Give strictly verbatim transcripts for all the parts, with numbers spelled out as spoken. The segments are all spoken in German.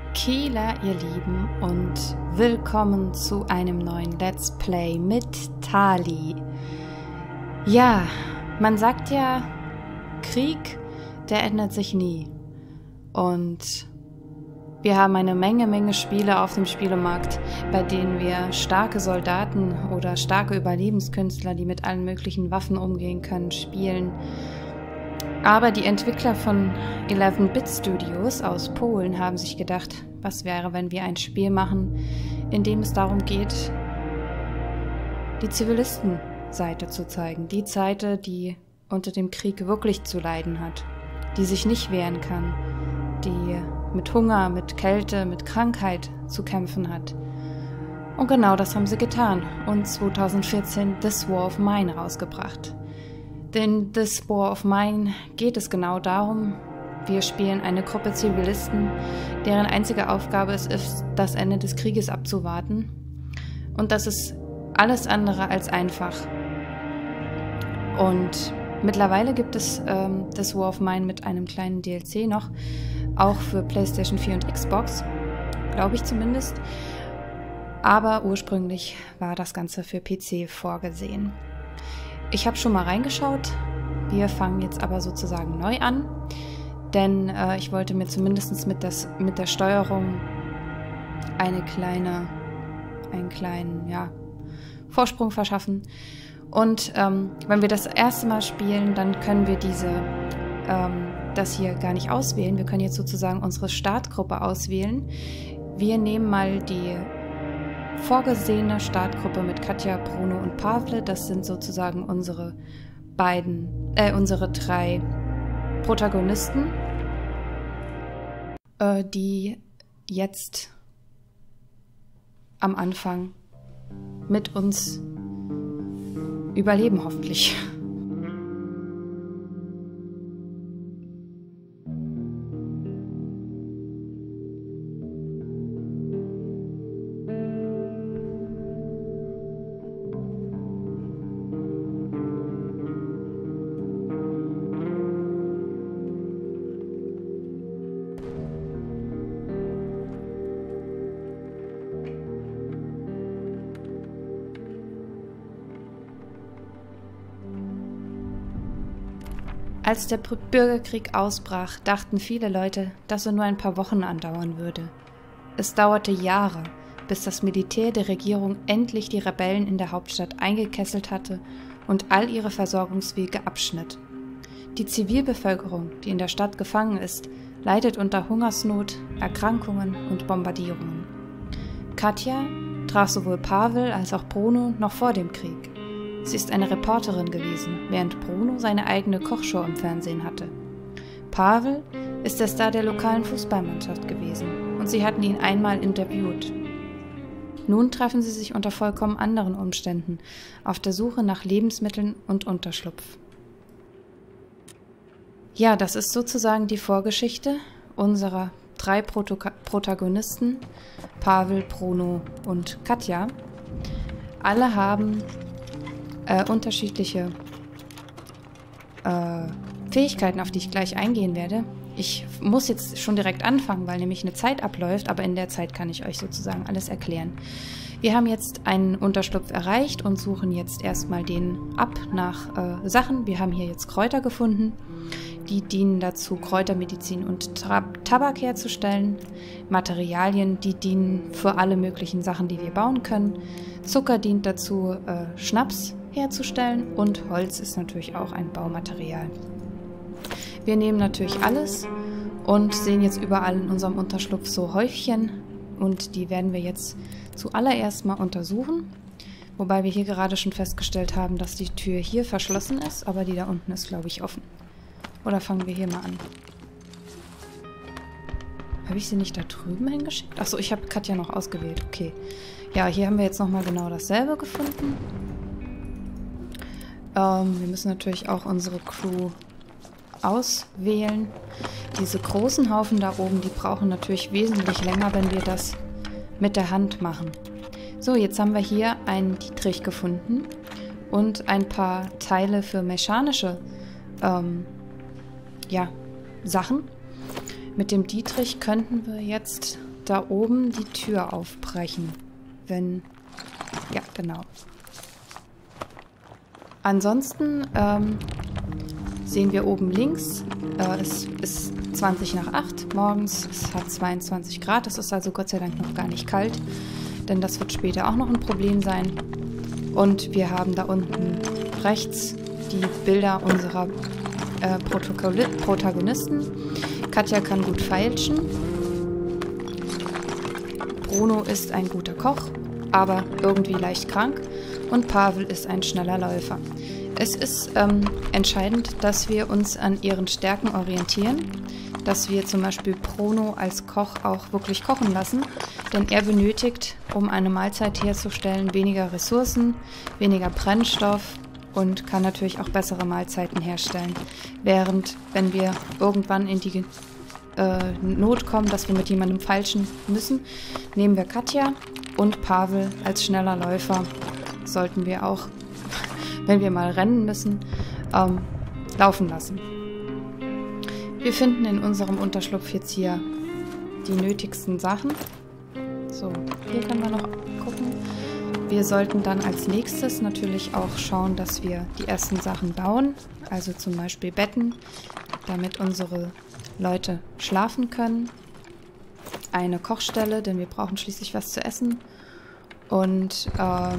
Kila, ihr Lieben, und willkommen zu einem neuen Let's Play mit Tali. Ja, man sagt ja, Krieg, der ändert sich nie. Und wir haben eine Menge, Menge Spiele auf dem Spielemarkt, bei denen wir starke Soldaten oder starke Überlebenskünstler, die mit allen möglichen Waffen umgehen können, spielen. Aber die Entwickler von eleven bit Studios aus Polen haben sich gedacht, was wäre, wenn wir ein Spiel machen, in dem es darum geht, die Zivilistenseite zu zeigen. Die Seite, die unter dem Krieg wirklich zu leiden hat, die sich nicht wehren kann, die mit Hunger, mit Kälte, mit Krankheit zu kämpfen hat. Und genau das haben sie getan und zweitausendvierzehn This War of Mine rausgebracht. In This War of Mine geht es genau darum, wir spielen eine Gruppe Zivilisten, deren einzige Aufgabe es ist, das Ende des Krieges abzuwarten. Und das ist alles andere als einfach. Und mittlerweile gibt es ähm, This War of Mine mit einem kleinen D L C noch, auch für PlayStation vier und Xbox, glaube ich zumindest. Aber ursprünglich war das Ganze für P C vorgesehen. Ich habe schon mal reingeschaut, wir fangen jetzt aber sozusagen neu an, denn äh, ich wollte mir zumindest mit, das, mit der Steuerung eine kleine, einen kleinen ja, Vorsprung verschaffen. Und ähm, wenn wir das erste Mal spielen, dann können wir diese, ähm, das hier gar nicht auswählen. Wir können jetzt sozusagen unsere Startgruppe auswählen. Wir nehmen mal die vorgesehene Startgruppe mit Katja, Bruno und Pawle. Das sind sozusagen unsere beiden, äh, unsere drei Protagonisten, äh, die jetzt am Anfang mit uns überleben, hoffentlich. Als der Bürgerkrieg ausbrach, dachten viele Leute, dass er nur ein paar Wochen andauern würde. Es dauerte Jahre, bis das Militär der Regierung endlich die Rebellen in der Hauptstadt eingekesselt hatte und all ihre Versorgungswege abschnitt. Die Zivilbevölkerung, die in der Stadt gefangen ist, leidet unter Hungersnot, Erkrankungen und Bombardierungen. Katja traf sowohl Pawel als auch Bruno noch vor dem Krieg. Sie ist eine Reporterin gewesen, während Bruno seine eigene Kochshow im Fernsehen hatte. Pawel ist der Star der lokalen Fußballmannschaft gewesen und sie hatten ihn einmal interviewt. Nun treffen sie sich unter vollkommen anderen Umständen, auf der Suche nach Lebensmitteln und Unterschlupf. Ja, das ist sozusagen die Vorgeschichte unserer drei Proto- Protagonisten, Pawel, Bruno und Katja. Alle haben Äh, unterschiedliche äh, Fähigkeiten, auf die ich gleich eingehen werde. Ich muss jetzt schon direkt anfangen, weil nämlich eine Zeit abläuft, aber in der Zeit kann ich euch sozusagen alles erklären. Wir haben jetzt einen Unterschlupf erreicht und suchen jetzt erstmal den ab nach äh, Sachen. Wir haben hier jetzt Kräuter gefunden. Die dienen dazu, Kräutermedizin und Tab Tabak herzustellen. Materialien, die dienen für alle möglichen Sachen, die wir bauen können. Zucker dient dazu, äh, Schnaps herzustellen, und Holz ist natürlich auch ein Baumaterial. Wir nehmen natürlich alles und sehen jetzt überall in unserem Unterschlupf so Häufchen, und die werden wir jetzt zuallererst mal untersuchen, wobei wir hier gerade schon festgestellt haben, dass die Tür hier verschlossen ist, aber die da unten ist, glaube ich, offen. Oder fangen wir hier mal an. Habe ich sie nicht da drüben hingeschickt? Achso, ich habe Katja noch ausgewählt. Okay. Ja, hier haben wir jetzt nochmal genau dasselbe gefunden. Ähm, wir müssen natürlich auch unsere Crew auswählen. Diese großen Haufen da oben, die brauchen natürlich wesentlich länger, wenn wir das mit der Hand machen. So, jetzt haben wir hier einen Dietrich gefunden und ein paar Teile für mechanische ähm, ja, Sachen. Mit dem Dietrich könnten wir jetzt da oben die Tür aufbrechen. Wenn... Ja, genau. Ansonsten ähm, sehen wir oben links, äh, es ist zwanzig nach acht morgens, es hat zweiundzwanzig Grad, es ist also Gott sei Dank noch gar nicht kalt, denn das wird später auch noch ein Problem sein. Und wir haben da unten rechts die Bilder unserer äh, Protagonisten. Katja kann gut feilschen. Bruno ist ein guter Koch, aber irgendwie leicht krank. Und Pavel ist ein schneller Läufer. Es ist ähm, entscheidend, dass wir uns an ihren Stärken orientieren, dass wir zum Beispiel Bruno als Koch auch wirklich kochen lassen, denn er benötigt, um eine Mahlzeit herzustellen, weniger Ressourcen, weniger Brennstoff und kann natürlich auch bessere Mahlzeiten herstellen. Während, wenn wir irgendwann in die äh, Not kommen, dass wir mit jemandem feilschen müssen, nehmen wir Katja und Pavel als schneller Läufer. Sollten wir auch, wenn wir mal rennen müssen, ähm, laufen lassen. Wir finden in unserem Unterschlupf jetzt hier die nötigsten Sachen. So, hier können wir noch gucken. Wir sollten dann als nächstes natürlich auch schauen, dass wir die ersten Sachen bauen. Also zum Beispiel Betten, damit unsere Leute schlafen können. Eine Kochstelle, denn wir brauchen schließlich was zu essen. Und äh,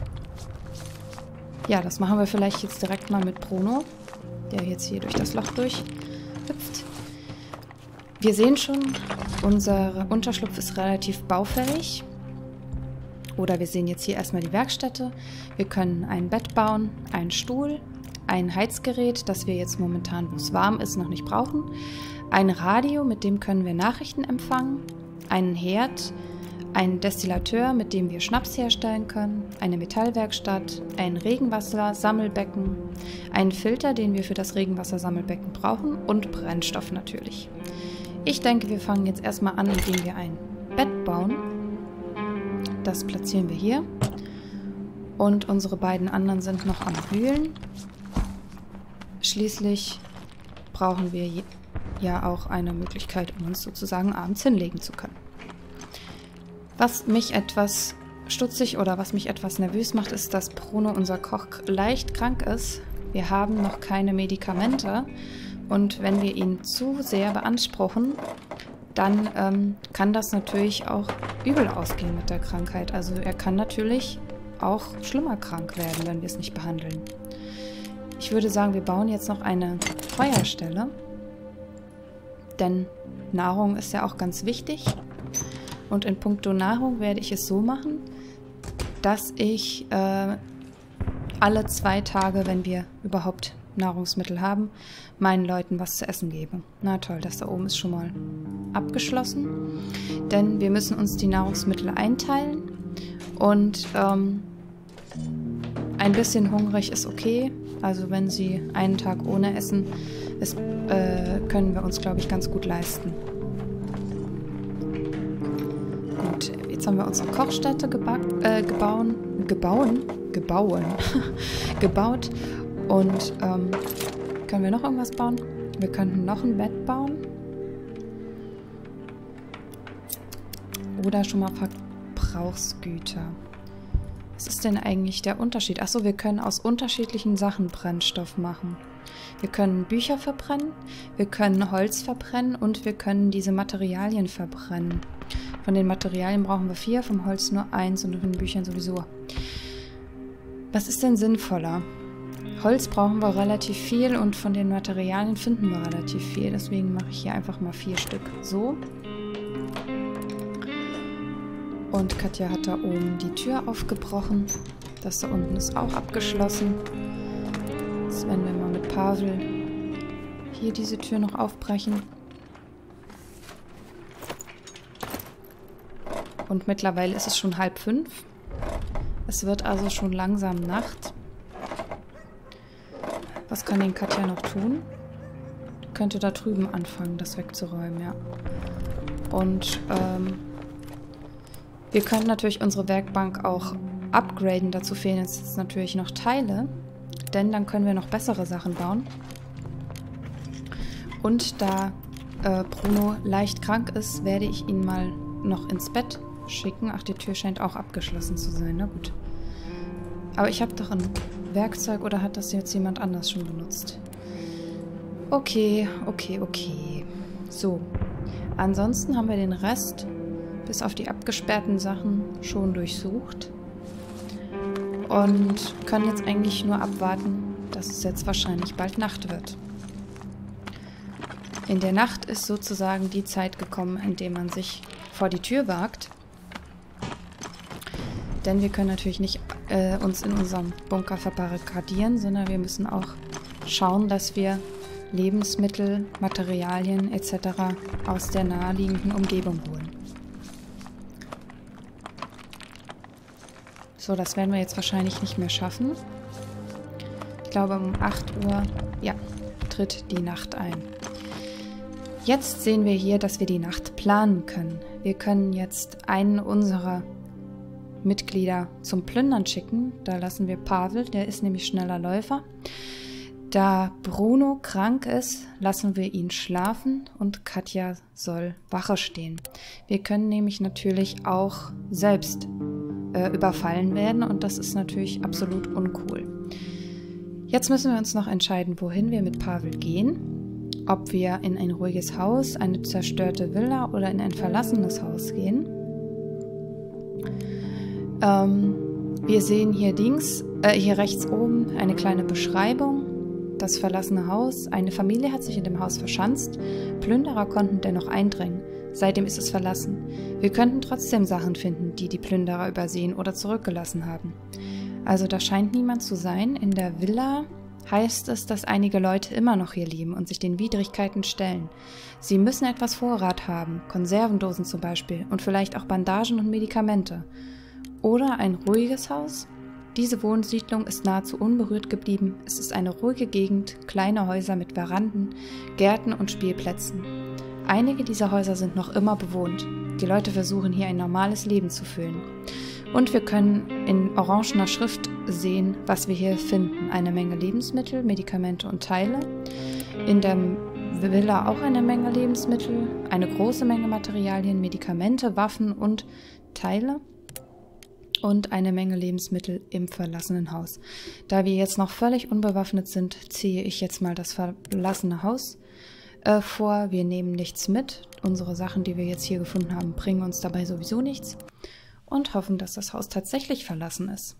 ja, das machen wir vielleicht jetzt direkt mal mit Bruno, der jetzt hier durch das Loch durchhüpft. Wir sehen schon, unser Unterschlupf ist relativ baufällig. Oder wir sehen jetzt hier erstmal die Werkstätte. Wir können ein Bett bauen, einen Stuhl, ein Heizgerät, das wir jetzt momentan, wo es warm ist, noch nicht brauchen. Ein Radio, mit dem können wir Nachrichten empfangen. Einen Herd, einen Destillateur, mit dem wir Schnaps herstellen können, eine Metallwerkstatt, ein Regenwassersammelbecken, einen Filter, den wir für das Regenwassersammelbecken brauchen und Brennstoff natürlich. Ich denke, wir fangen jetzt erstmal an, indem wir ein Bett bauen. Das platzieren wir hier. Und unsere beiden anderen sind noch am Wühlen. Schließlich brauchen wir ja auch eine Möglichkeit, um uns sozusagen abends hinlegen zu können. Was mich etwas stutzig oder was mich etwas nervös macht, ist, dass Bruno, unser Koch, leicht krank ist. Wir haben noch keine Medikamente und wenn wir ihn zu sehr beanspruchen, dann ähm, kann das natürlich auch übel ausgehen mit der Krankheit. Also er kann natürlich auch schlimmer krank werden, wenn wir es nicht behandeln. Ich würde sagen, wir bauen jetzt noch eine Feuerstelle, denn Nahrung ist ja auch ganz wichtig. Und in puncto Nahrung werde ich es so machen, dass ich äh, alle zwei Tage, wenn wir überhaupt Nahrungsmittel haben, meinen Leuten was zu essen gebe. Na toll, das da oben ist schon mal abgeschlossen. Denn wir müssen uns die Nahrungsmittel einteilen. Und ähm, ein bisschen hungrig ist okay. Also wenn sie einen Tag ohne essen, ist, äh, können wir uns, glaube ich, ganz gut leisten. Gut, jetzt haben wir unsere Kochstätte äh, gebauen, gebauen, gebauen, gebaut. Und ähm, können wir noch irgendwas bauen? Wir könnten noch ein Bett bauen. Oder schon mal Verbrauchsgüter. Was ist denn eigentlich der Unterschied? Achso, wir können aus unterschiedlichen Sachen Brennstoff machen. Wir können Bücher verbrennen, wir können Holz verbrennen und wir können diese Materialien verbrennen. Von den Materialien brauchen wir vier, vom Holz nur eins und von den Büchern sowieso. Was ist denn sinnvoller? Holz brauchen wir relativ viel und von den Materialien finden wir relativ viel. Deswegen mache ich hier einfach mal vier Stück so. Und Katja hat da oben die Tür aufgebrochen. Das da unten ist auch abgeschlossen. Jetzt werden wir mal mit Pavel hier diese Tür noch aufbrechen. Und mittlerweile ist es schon halb fünf. Es wird also schon langsam Nacht. Was kann denn Katja noch tun? Die könnte da drüben anfangen, das wegzuräumen, ja. Und ähm, wir können natürlich unsere Werkbank auch upgraden. Dazu fehlen uns jetzt natürlich noch Teile. Denn dann können wir noch bessere Sachen bauen. Und da äh, Bruno leicht krank ist, werde ich ihn mal noch ins Bett schicken. Ach, die Tür scheint auch abgeschlossen zu sein. Na gut. Aber ich habe doch ein Werkzeug, oder hat das jetzt jemand anders schon benutzt? Okay, okay, okay. So. Ansonsten haben wir den Rest, bis auf die abgesperrten Sachen, schon durchsucht. Und können jetzt eigentlich nur abwarten, dass es jetzt wahrscheinlich bald Nacht wird. In der Nacht ist sozusagen die Zeit gekommen, in der man sich vor die Tür wagt. Denn wir können natürlich nicht äh, uns in unserem Bunker verbarrikadieren, sondern wir müssen auch schauen, dass wir Lebensmittel, Materialien et cetera aus der naheliegenden Umgebung holen. So, das werden wir jetzt wahrscheinlich nicht mehr schaffen. Ich glaube, um acht Uhr, ja, tritt die Nacht ein. Jetzt sehen wir hier, dass wir die Nacht planen können. Wir können jetzt einen unserer Mitglieder zum Plündern schicken. Da lassen wir Pavel, der ist nämlich schneller Läufer. Da Bruno krank ist, lassen wir ihn schlafen und Katja soll Wache stehen. Wir können nämlich natürlich auch selbst äh, überfallen werden und das ist natürlich absolut uncool. Jetzt müssen wir uns noch entscheiden, wohin wir mit Pavel gehen. Ob wir in ein ruhiges Haus, eine zerstörte Villa oder in ein verlassenes Haus gehen. Ähm, wir sehen hier links, äh, hier rechts oben eine kleine Beschreibung. Das verlassene Haus. Eine Familie hat sich in dem Haus verschanzt. Plünderer konnten dennoch eindringen. Seitdem ist es verlassen. Wir könnten trotzdem Sachen finden, die die Plünderer übersehen oder zurückgelassen haben. Also da scheint niemand zu sein. In der Villa heißt es, dass einige Leute immer noch hier leben und sich den Widrigkeiten stellen. Sie müssen etwas Vorrat haben, Konservendosen zum Beispiel und vielleicht auch Bandagen und Medikamente. Oder ein ruhiges Haus? Diese Wohnsiedlung ist nahezu unberührt geblieben. Es ist eine ruhige Gegend, kleine Häuser mit Veranden, Gärten und Spielplätzen. Einige dieser Häuser sind noch immer bewohnt. Die Leute versuchen hier ein normales Leben zu führen. Und wir können in orangener Schrift sehen, was wir hier finden. Eine Menge Lebensmittel, Medikamente und Teile. In der Villa auch eine Menge Lebensmittel, eine große Menge Materialien, Medikamente, Waffen und Teile. Und eine Menge Lebensmittel im verlassenen Haus. Da wir jetzt noch völlig unbewaffnet sind, ziehe ich jetzt mal das verlassene Haus äh, vor. Wir nehmen nichts mit. Unsere Sachen, die wir jetzt hier gefunden haben, bringen uns dabei sowieso nichts. Und hoffen, dass das Haus tatsächlich verlassen ist.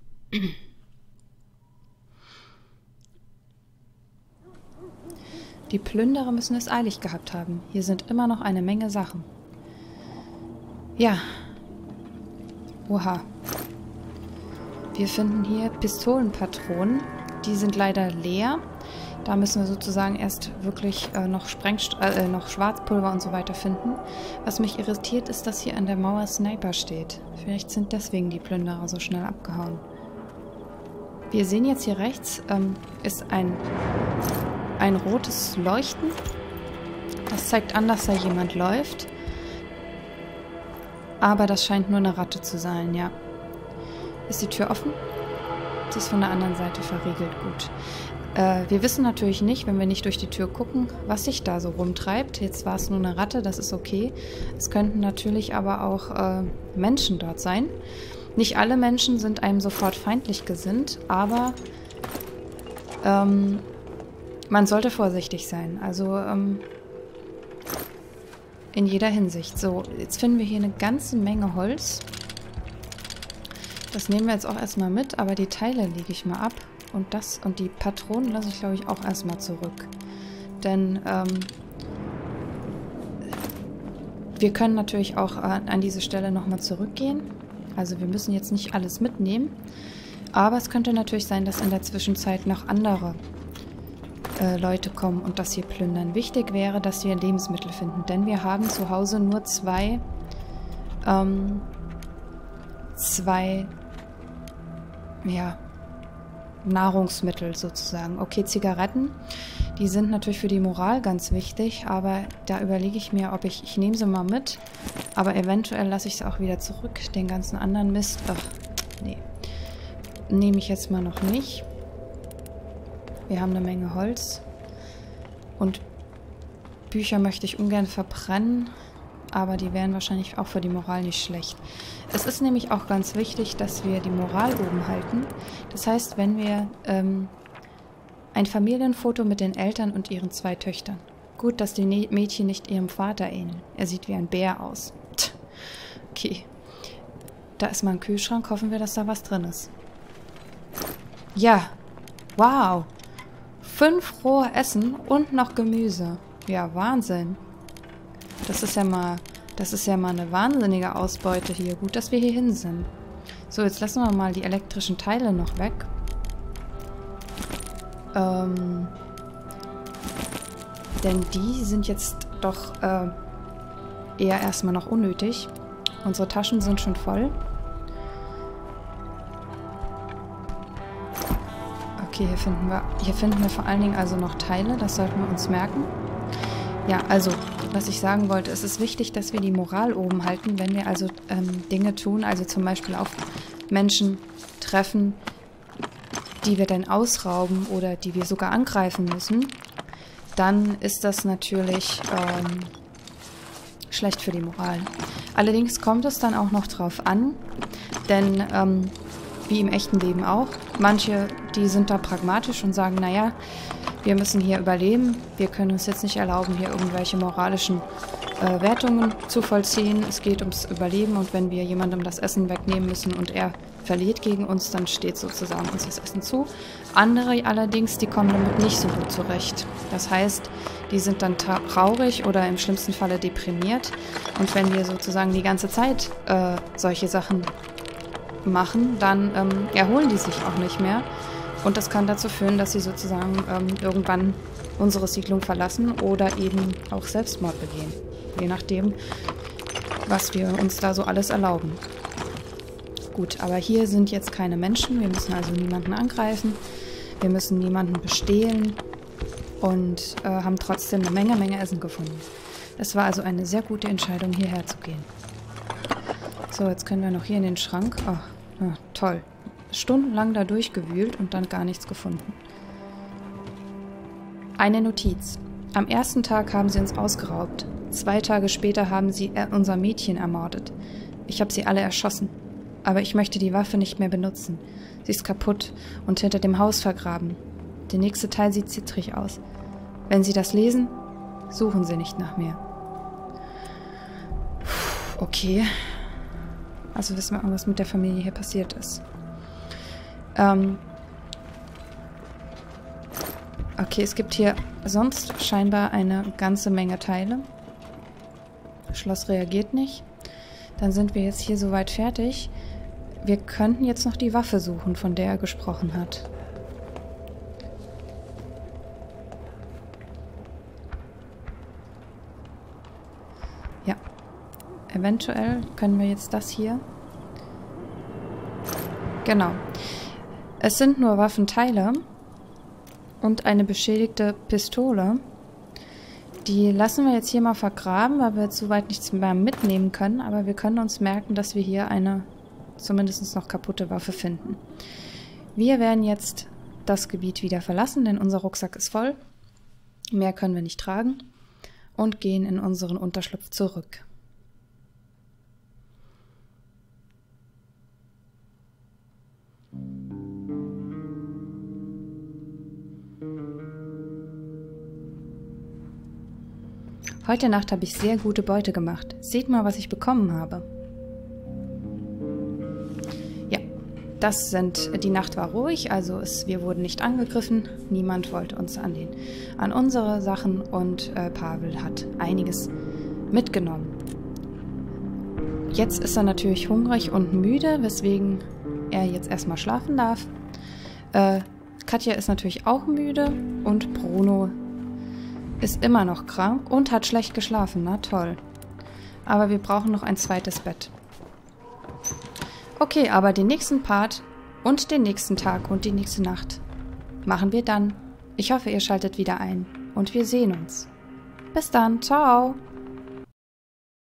Die Plünderer müssen es eilig gehabt haben. Hier sind immer noch eine Menge Sachen. Ja. Oha. Wir finden hier Pistolenpatronen. Die sind leider leer. Da müssen wir sozusagen erst wirklich äh, noch, Sprengst äh, noch Schwarzpulver und so weiter finden. Was mich irritiert, ist, dass hier an der Mauer Sniper steht. Vielleicht sind deswegen die Plünderer so schnell abgehauen. Wir sehen jetzt hier rechts, ähm, ist ein, ein rotes Leuchten. Das zeigt an, dass da jemand läuft. Aber das scheint nur eine Ratte zu sein, ja. Ist die Tür offen? Sie ist von der anderen Seite verriegelt, gut. Äh, wir wissen natürlich nicht, wenn wir nicht durch die Tür gucken, was sich da so rumtreibt. Jetzt war es nur eine Ratte, das ist okay. Es könnten natürlich aber auch äh, Menschen dort sein. Nicht alle Menschen sind einem sofort feindlich gesinnt, aber ähm, man sollte vorsichtig sein. Also ähm, in jeder Hinsicht. So, jetzt finden wir hier eine ganze Menge Holz. Das nehmen wir jetzt auch erstmal mit, aber die Teile lege ich mal ab. Und das und die Patronen lasse ich, glaube ich, auch erstmal zurück. Denn ähm, wir können natürlich auch an, an diese Stelle nochmal zurückgehen. Also wir müssen jetzt nicht alles mitnehmen. Aber es könnte natürlich sein, dass in der Zwischenzeit noch andere äh, Leute kommen und das hier plündern. Wichtig wäre, dass wir Lebensmittel finden. Denn wir haben zu Hause nur zwei ähm, zwei ja Nahrungsmittel sozusagen. Okay, Zigaretten, die sind natürlich für die Moral ganz wichtig, aber da überlege ich mir, ob ich, ich nehme sie mal mit, aber eventuell lasse ich sie auch wieder zurück. Den ganzen anderen Mist, ach, nee, nehme ich jetzt mal noch nicht. Wir haben eine Menge Holz und Bücher möchte ich ungern verbrennen, aber die wären wahrscheinlich auch für die Moral nicht schlecht. Es ist nämlich auch ganz wichtig, dass wir die Moral oben halten. Das heißt, wenn wir ähm, ein Familienfoto mit den Eltern und ihren zwei Töchtern. Gut, dass die ne Mädchen nicht ihrem Vater ähneln. Er sieht wie ein Bär aus. Tch. Okay. Da ist mal ein Kühlschrank. Hoffen wir, dass da was drin ist. Ja. Wow. Fünf rohe Essen und noch Gemüse. Ja, Wahnsinn. Das ist ja mal, das ist ja mal eine wahnsinnige Ausbeute hier. Gut, dass wir hier hin sind. So, jetzt lassen wir mal die elektrischen Teile noch weg. Ähm, denn die sind jetzt doch äh, eher erstmal noch unnötig. Unsere Taschen sind schon voll. Okay, hier finden wir, hier finden wir vor allen Dingen also noch Teile. Das sollten wir uns merken. Ja, also, was ich sagen wollte, es ist wichtig, dass wir die Moral oben halten, wenn wir also ähm, Dinge tun, also zum Beispiel auf Menschen treffen, die wir dann ausrauben oder die wir sogar angreifen müssen, dann ist das natürlich ähm, schlecht für die Moral. Allerdings kommt es dann auch noch drauf an, denn ähm, wie im echten Leben auch, manche, die sind da pragmatisch und sagen, naja, wir müssen hier überleben, wir können uns jetzt nicht erlauben, hier irgendwelche moralischen äh, Wertungen zu vollziehen. Es geht ums Überleben und wenn wir jemandem das Essen wegnehmen müssen und er verliert gegen uns, dann steht sozusagen uns das Essen zu. Andere allerdings, die kommen damit nicht so gut zurecht. Das heißt, die sind dann traurig oder im schlimmsten Falle deprimiert. Und wenn wir sozusagen die ganze Zeit äh, solche Sachen machen, dann ähm, erholen die sich auch nicht mehr. Und das kann dazu führen, dass sie sozusagen ähm, irgendwann unsere Siedlung verlassen oder eben auch Selbstmord begehen. Je nachdem, was wir uns da so alles erlauben. Gut, aber hier sind jetzt keine Menschen. Wir müssen also niemanden angreifen. Wir müssen niemanden bestehlen. Und äh, haben trotzdem eine Menge, Menge Essen gefunden. Es war also eine sehr gute Entscheidung, hierher zu gehen. So, jetzt können wir noch hier in den Schrank. Oh, oh, toll. Stundenlang da durchgewühlt und dann gar nichts gefunden. Eine Notiz. Am ersten Tag haben sie uns ausgeraubt. Zwei Tage später haben sie äh, unser Mädchen ermordet. Ich habe sie alle erschossen. Aber ich möchte die Waffe nicht mehr benutzen. Sie ist kaputt und hinter dem Haus vergraben. Der nächste Teil sieht zittrig aus. Wenn Sie das lesen, suchen Sie nicht nach mir. Okay. Also wissen wir, was mit der Familie hier passiert ist. Ähm okay, es gibt hier sonst scheinbar eine ganze Menge Teile. Das Schloss reagiert nicht. Dann sind wir jetzt hier soweit fertig. Wir könnten jetzt noch die Waffe suchen, von der er gesprochen hat. Ja. Eventuell können wir jetzt das hier. Genau. Es sind nur Waffenteile und eine beschädigte Pistole. Die lassen wir jetzt hier mal vergraben, weil wir jetzt soweit nichts mehr mitnehmen können. Aber wir können uns merken, dass wir hier eine zumindest noch kaputte Waffe finden. Wir werden jetzt das Gebiet wieder verlassen, denn unser Rucksack ist voll. Mehr können wir nicht tragen. Und gehen in unseren Unterschlupf zurück. Heute Nacht habe ich sehr gute Beute gemacht. Seht mal, was ich bekommen habe. Ja, das sind, die Nacht war ruhig, also es, wir wurden nicht angegriffen. Niemand wollte uns an, den, an unsere Sachen und äh, Pavel hat einiges mitgenommen. Jetzt ist er natürlich hungrig und müde, weswegen er jetzt erstmal schlafen darf. Äh, Katja ist natürlich auch müde und Bruno ist immer noch krank und hat schlecht geschlafen. Na toll. Aber wir brauchen noch ein zweites Bett. Okay, aber den nächsten Part und den nächsten Tag und die nächste Nacht machen wir dann. Ich hoffe, ihr schaltet wieder ein und wir sehen uns. Bis dann. Ciao.